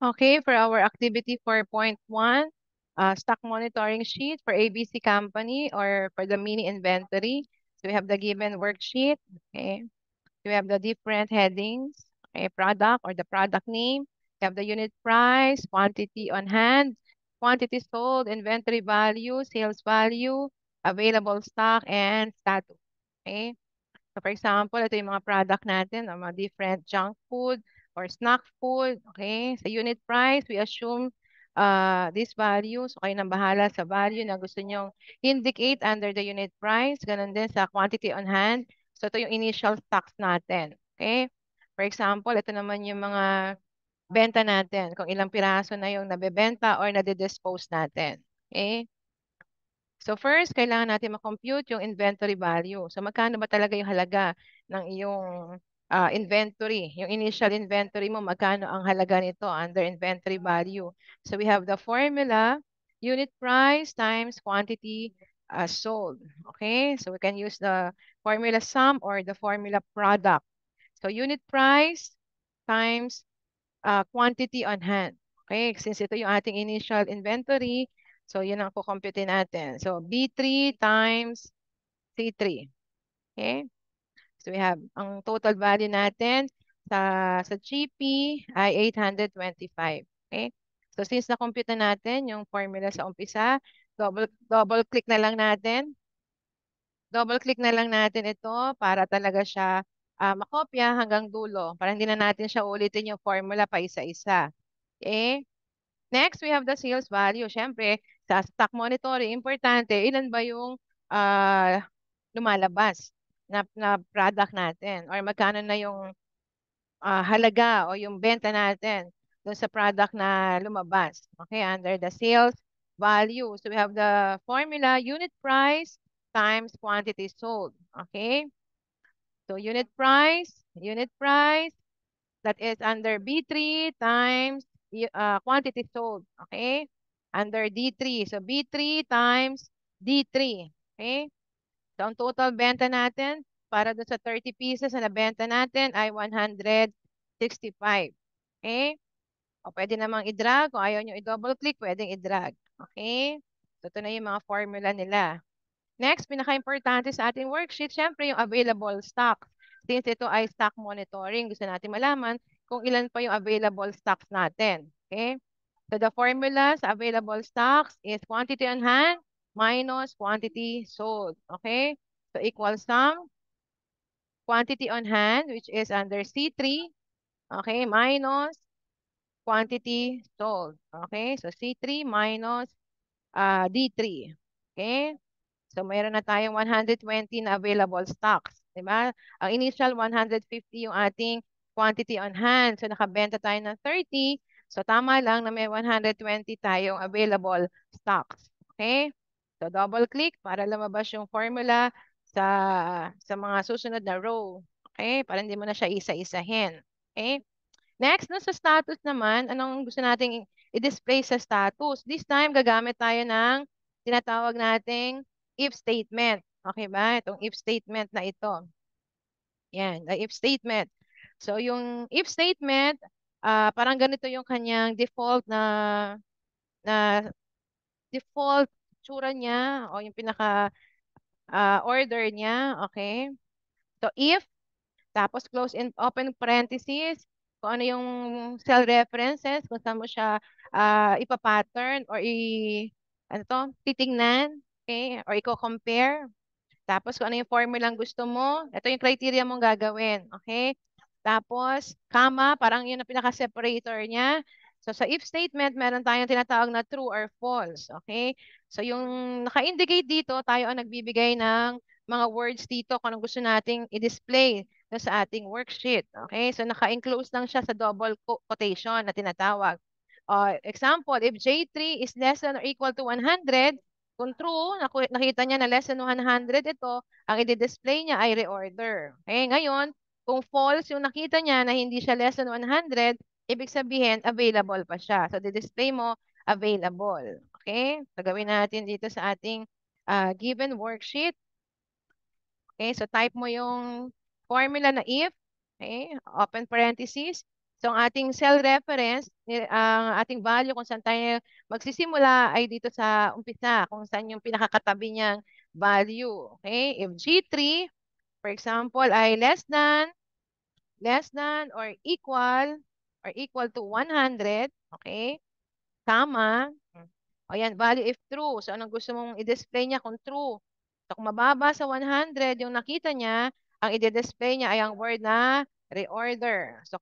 Okay, for our activity 4.1, stock monitoring sheet for ABC company or for the mini inventory. So we have the given worksheet. Okay, we have the different headings. Okay, product or the product name. We have the unit price, quantity on hand, quantity sold, inventory value, sales value, available stock, and status. Okay. So for example, ito yung mga product natin, ang mga different junk food or snack food. Okay? Sa unit price, we assume this value. So kayo nang bahala sa value na gusto nyong indicate under the unit price. Ganun din sa quantity on hand. So ito yung initial stocks natin. Okay? For example, ito naman yung mga benta natin. Kung ilang piraso na yung nabebenta or nade-dispose natin. Okay? So first, kailangan natin makompute yung inventory value. So magkano ba talaga yung halaga ng iyong inventory? Yung initial inventory mo, magkano ang halaga nito under inventory value? So we have the formula, unit price times quantity sold. Okay, so we can use the formula sum or the formula product. So unit price times quantity on hand. Okay, since ito yung ating initial inventory, so yun ang kukompute natin. So B3 times C3. Okay, so we have ang total value natin sa GP ay 825. Okay, so since na-compute na natin yung formula sa umpisa, double click na lang natin. Double click na lang natin ito para talaga siya makopya hanggang dulo. Para hindi na natin siya ulitin yung formula pa isa-isa. Okay? Next, we have the sales value. Siyempre, sa stock monitoring, importante, ilan ba yung ah, lumalabas na product natin or magkano na yung halaga o yung benta natin doon sa product na lumabas. Okay, under the sales value. So we have the formula unit price times quantity sold. Okay, so unit price, that is under B3 times quantity sold. Okay? Under D3. So B3 times D3. Okay? So ang total benta natin para doon sa 30 pieces na nabenta natin ay 165. Okay? O pwede namang i-drag. Kung ayaw nyo i-double click, pwedeng i-drag. Okay? So ito na yung mga formula nila. Next, pinaka-importante sa ating worksheet, syempre yung available stock. Since ito ay stock monitoring, gusto natin malaman kung ilan pa yung available stocks natin. Okay? So the formula sa available stocks is quantity on hand minus quantity sold. Okay? So equal sum, quantity on hand, which is under C3, okay, minus quantity sold. Okay? So C3 minus D3. Okay? So, mayroon na tayong 120 na available stocks. Diba? Ang initial 150 yung ating quantity on hand. So, nakabenta tayo ng 30. So, tama lang na may 120 tayong available stocks. Okay? So, double click para lumabas yung formula sa mga susunod na row. Okay? Para hindi mo na siya isa-isahin. Okay? Next, no, sa status naman, anong gusto nating i-display sa status? This time, gagamit tayo ng tinatawag nating if statement. Okay ba? Itong if statement na ito. Yan, the if statement. So, yung if statement, parang ganito yung kanyang na default tsura niya o yung pinaka order niya. Okay? So, if tapos close and open parenthesis, kung ano yung cell references, kung saan mo siya ipapattern or ano to, titingnan, okay? Or i-compare. Tapos kung ano yung formulang gusto mo, ito yung criteria mong gagawin, okay? Tapos, comma, parang yun ang pinaka-separator niya. So, sa if statement, meron tayong tinatawag na true or false, okay? So, yung naka-indicate dito, tayo ang nagbibigay ng mga words dito kung anong gusto nating i-display sa ating worksheet, okay? So, naka-enclose lang siya sa double quotation na tinatawag. Example, if J3 is less than or equal to 100, kung true, nakita niya na less than 100 ito, ang i-display niya ay reorder. Okay, ngayon, kung false yung nakita niya na hindi siya less than 100, ibig sabihin available pa siya. So, di-display mo available. Okay? So, gawin natin dito sa ating given worksheet. Okay? So, type mo yung formula na if. Okay? Open parenthesis. So, ang ating cell reference, ang ating value kung saan tayo magsisimula ay dito sa umpisa, kung saan yung pinakakatabi niyang value. Okay? If G3, for example, ay less than or equal to 100, okay? Comma. O yan, value if true. So, anong gusto mong i-display niya kung true? So, kung mababa sa 100, yung nakita niya, ang i-display niya ay ang word na reorder. So,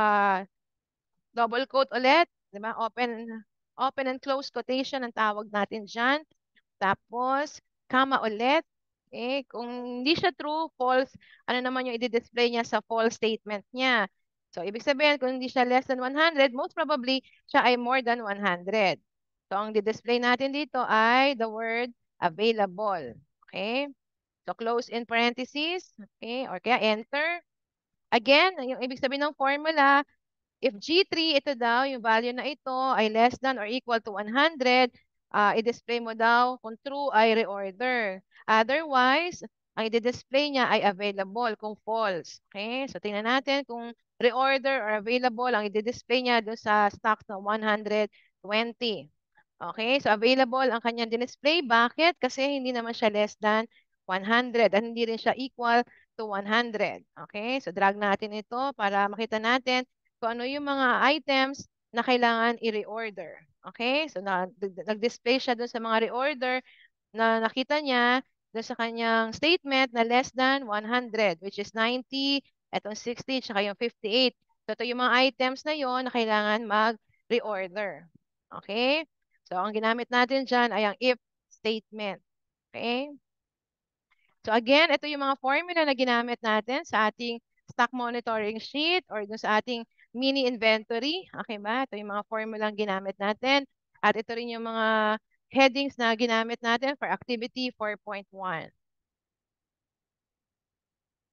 double quote ulit, di ba? Open and close quotation ang tawag natin dyan. Tapos, comma ulit. Eh, kung hindi siya true, false, ano naman yung i-display niya sa false statement niya. So, ibig sabihin, kung hindi siya less than 100, most probably, siya ay more than 100. So, ang di-display natin dito ay the word available. Okay? So, close in parentheses. Okay? Or kaya enter. Again, yung ibig sabihin ng formula, if G3, ito daw, yung value na ito ay less than or equal to 100, i-display mo daw kung true ay reorder. Otherwise, ang i-display niya ay available kung false. Okay? So, tingnan natin kung reorder or available ang i-display niya doon sa stocks na 120. Okay? So, available ang kanyang display. Bakit? Kasi hindi naman siya less than 100 at hindi rin siya equal to 100. Okay? So, drag natin ito para makita natin kung ano yung mga items na kailangan i-reorder. Okay? So, nag-display siya doon sa mga reorder na nakita niya doon sa kanyang statement na less than 100, which is 90, etong 60, tsaka yung 58. So, ito yung mga items na yon na kailangan mag-reorder. Okay? So, ang ginamit natin dyan ay ang if statement. Okay? So again, ito yung mga formula na ginamit natin sa ating stock monitoring sheet or dun sa ating mini inventory. Okay ba? Ito yung mga formula ang ginamit natin. At ito rin yung mga headings na ginamit natin for activity 4.1.